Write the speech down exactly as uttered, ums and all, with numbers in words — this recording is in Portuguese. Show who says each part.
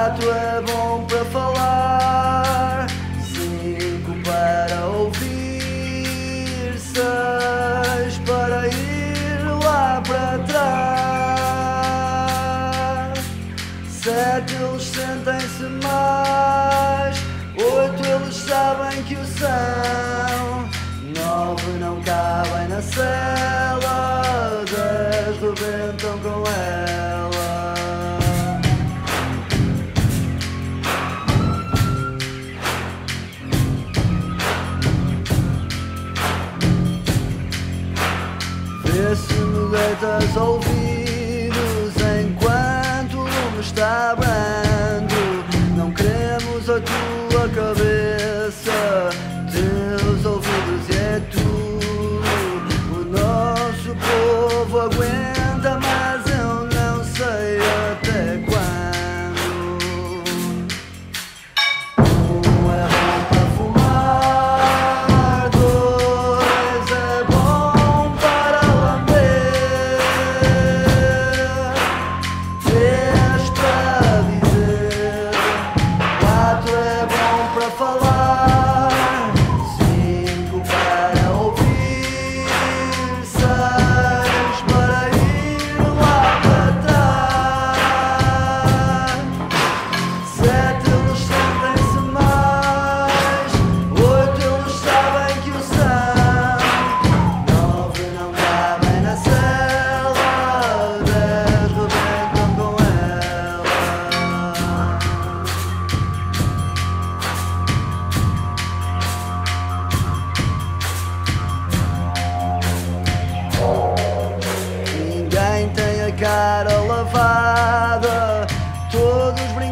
Speaker 1: quatro é bom para falar, cinco para ouvir, seis para ir lá para trás, sete eles sentem-se mais, oito eles sabem que o são, nove não cabem na cela, dez rebentam com ela. Vê se me deitas ouvidos enquanto o lume está brando. Não queremos a tua cabeça, teus ouvidos e é tudo. O nosso povo aguenta, mas eu não sei até quando. Um é bom para fumar, dois é bom para lamber, três para dizer, quatro é bom para falar, cinco para ouvir, seis para ir lá para trás, sete eles sentem-se mais, oito eles sabem que o são, nove não cabem na cela, dez rebentam com ela. Ninguém tem a cara lavada, todos brincam